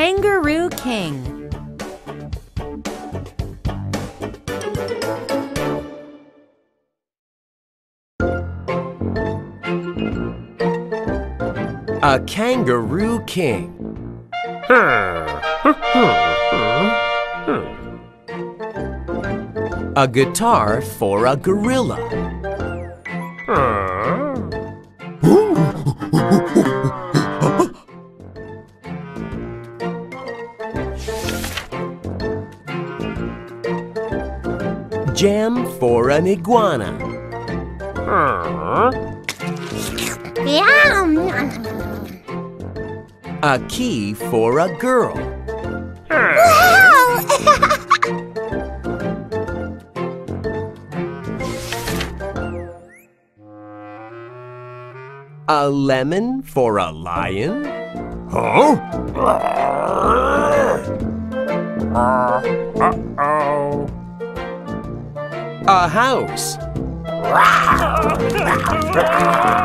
Kangaroo King. A kangaroo king. A guitar for a gorilla. Jam for an iguana. A key for a girl. A lemon for a lion. Uh-oh. A house.